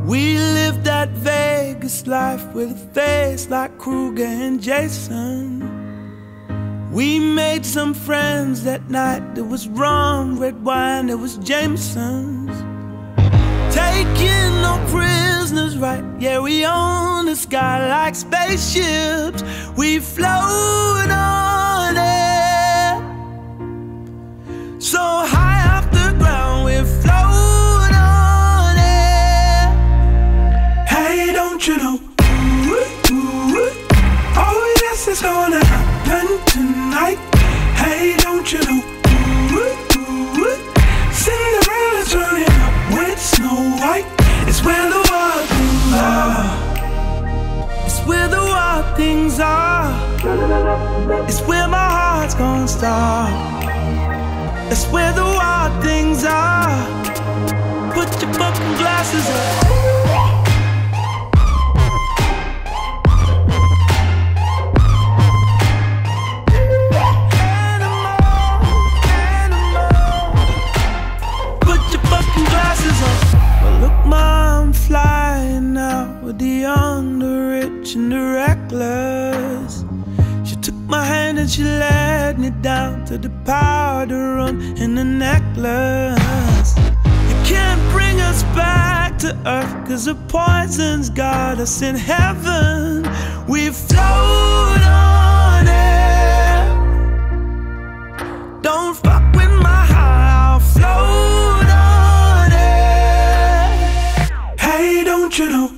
We lived that Vegas life with a face like Kruger and Jason. We made some friends that night. There was rum, red wine, there was Jameson's. Taking no prisoners, right? Yeah, we own the sky like spaceships. We float on air, so high off the ground, we float on air. Hey, don't you know? Oh yes, it's gonna happen tonight. Hey, don't you know? Cinderella's turning up with Snow White. It's where the wild things are. It's where the wild things are. It's where my heart's gonna start. It's where the wild things are. Put your fucking glasses up. Flying out with the young, the rich, and the reckless. She took my hand and she led me down to the powder room and the necklace. You can't bring us back to earth, 'cause the poison's got us in heaven. We float on air. Don't fuck with my high, I'll float on air. Hey, don't you know?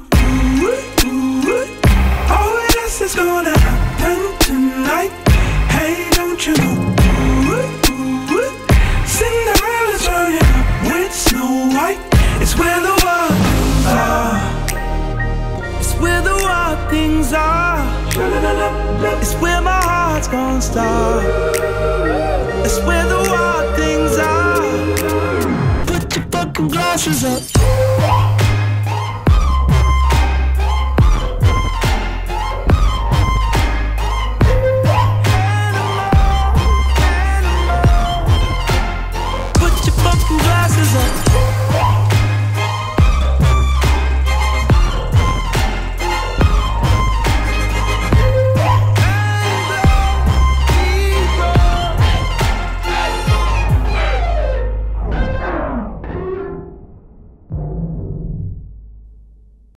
Oh yes, it's gonna happen tonight. Hey, don't you know? Cinderella's turning up with Snow White. It's where the wild things are. It's where the wild things are. It's where my heart's gonna start. It's where the wild things are. Put your fucking glasses up.